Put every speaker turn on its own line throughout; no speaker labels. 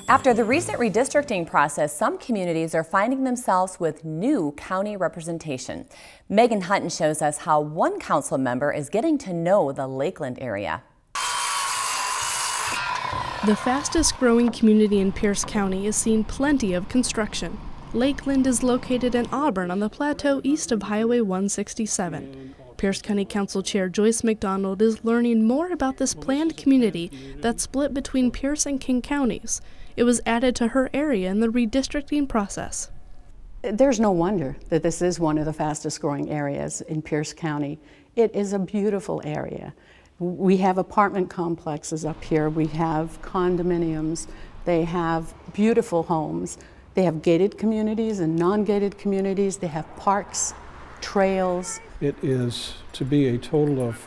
After the recent redistricting process, some communities are finding themselves with new county representation. Megan Hutton shows us how one council member is getting to know the Lakeland area.
The fastest growing community in Pierce County is seeing plenty of construction. Lakeland is located in Auburn on the plateau east of Highway 167. Pierce County Council Chair Joyce McDonald is learning more about this planned community that's split between Pierce and King counties. It was added to her area in the redistricting process.
There's no wonder that this is one of the fastest growing areas in Pierce County. It is a beautiful area. We have apartment complexes up here. We have condominiums. They have beautiful homes. They have gated communities and non-gated communities. They have parks, trails.
It is to be a total of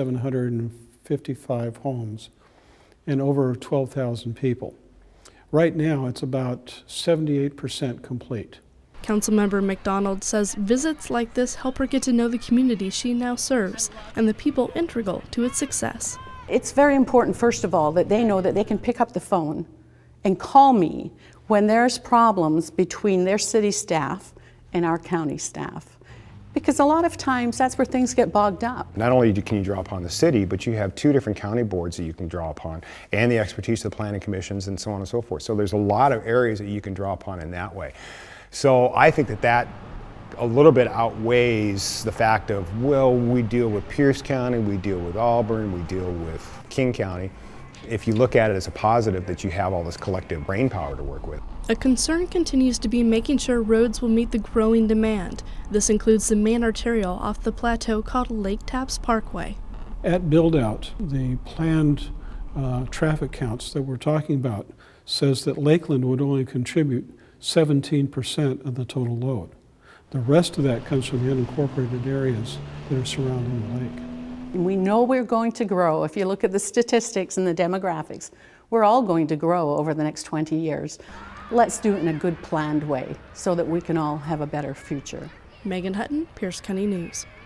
4,755 homes and over 12,000 people. Right now, it's about 78% complete.
Councilmember McDonald says visits like this help her get to know the community she now serves and the people integral to its success.
It's very important, first of all, that they know that they can pick up the phone and call me when there's problems between their city staff and our county staff. Because a lot of times that's where things get bogged up.
Not only can you draw upon the city, but you have 2 different county boards that you can draw upon, and the expertise of the planning commissions and so on and so forth. So there's a lot of areas that you can draw upon in that way. So I think that a little bit outweighs the fact of, well, we deal with Pierce County, we deal with Auburn, we deal with King County. If you look at it as a positive that you have all this collective brain power to work with.
A concern continues to be making sure roads will meet the growing demand. This includes the main arterial off the plateau called Lake Taps Parkway.
At build-out, the planned traffic counts that we're talking about says that Lakeland would only contribute 17% of the total load. The rest of that comes from the unincorporated areas that are surrounding the lake.
We know we're going to grow. If you look at the statistics and the demographics, we're all going to grow over the next 20 years. Let's do it in a good planned way so that we can all have a better future.
Megan Hutton, Pierce County News.